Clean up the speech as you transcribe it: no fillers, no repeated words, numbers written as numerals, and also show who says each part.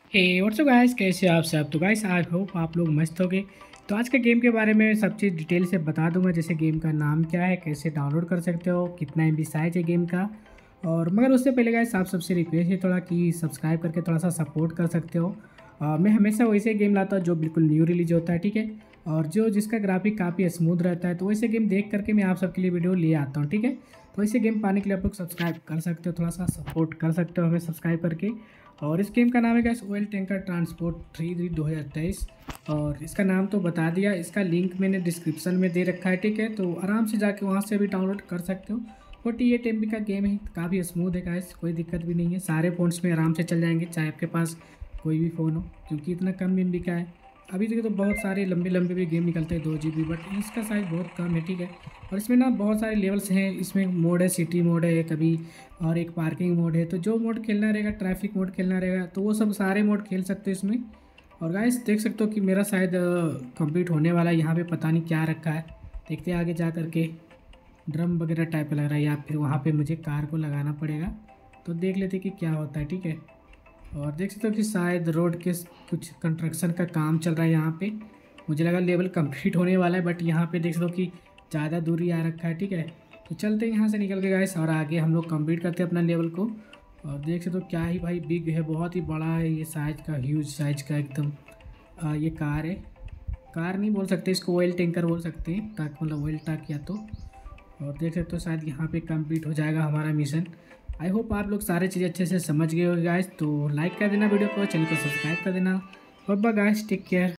Speaker 1: हे WhatsApp guys, कैसे हो आप सब। तो गाइस आई होप आप लोग मस्त होगे। तो आज के गेम के बारे में सब चीज़ डिटेल से बता दूंगा, जैसे गेम का नाम क्या है, कैसे डाउनलोड कर सकते हो, कितना एमबी साइज है गेम का। और मगर उससे पहले गाइस आप सबसे रिक्वेस्ट है थोड़ा कि सब्सक्राइब करके थोड़ा सा सपोर्ट कर सकते हो। मैं हमेशा वैसे गेम लाता हूँ जो बिल्कुल न्यू रिलीज होता है, ठीक है। और जो जिसका ग्राफिक काफ़ी स्मूथ रहता है, तो वैसे गेम देख करके मैं आप सबके लिए वीडियो ले आता हूँ, ठीक है। तो वैसे गेम पाने के लिए आप लोग सब्सक्राइब कर सकते हो, थोड़ा सा सपोर्ट कर सकते हो हमें सब्सक्राइब करके। और इस गेम का नाम है गाइस ऑयल टैंकर ट्रांसपोर्ट 2023। और इसका नाम तो बता दिया, इसका लिंक मैंने डिस्क्रिप्शन में दे रखा है, ठीक है। तो आराम से जाके वहाँ से भी डाउनलोड कर सकते हो। 48 MB का गेम है, काफ़ी स्मूथ है गाइस, कोई दिक्कत भी नहीं है, सारे फ़ोन्स में आराम से चल जाएंगे, चाहे आपके पास कोई भी फ़ोन हो, क्योंकि इतना कम MB का है। अभी तक तो बहुत सारे लंबे लंबे भी गेम निकलते हैं 2 GB, बट इसका साइज़ बहुत कम है, ठीक है। और इसमें ना बहुत सारे लेवल्स हैं, इसमें मोड है, सिटी मोड है कभी, और एक पार्किंग मोड है। तो जो मोड खेलना रहेगा, ट्रैफिक मोड खेलना रहेगा, तो वो सब सारे मोड खेल सकते हो इसमें। और गाइस देख सकते हो कि मेरा शायद कंप्लीट होने वाला है, यहाँ पे पता नहीं क्या रखा है। देखते हैं आगे जा कर के, ड्रम वगैरह टाइप का लग रहा है, या फिर वहाँ पे मुझे कार को लगाना पड़ेगा। तो देख लेते हैं कि क्या होता है, ठीक है। और देख सकते हो कि शायद रोड के कुछ कंस्ट्रक्शन का काम चल रहा है यहाँ पे। मुझे लगा लेवल कंप्लीट होने वाला है, बट यहाँ पे देख सकते हो कि ज़्यादा दूरी आ रखा है, ठीक है। तो चलते हैं यहाँ से निकल के गाइस, और आगे हम लोग कंप्लीट करते हैं अपना लेवल को। और देख सकते हो क्या ही भाई बिग है, बहुत ही बड़ा है ये साइज का, ह्यूज साइज का एकदम। ये कार है, कार नहीं बोल सकते इसको, ऑयल टैंकर बोल सकते हैं, ट्रक मतलब ऑयल ट्रक या तो। और देख सकते हो शायद यहाँ पे कंप्लीट हो जाएगा हमारा मिशन। आई होप आप लोग सारे चीज़ें अच्छे से समझ गए हो गाइस। तो लाइक कर देना वीडियो को, चैनल को सब्सक्राइब कर देना। Bye bye guys, take care.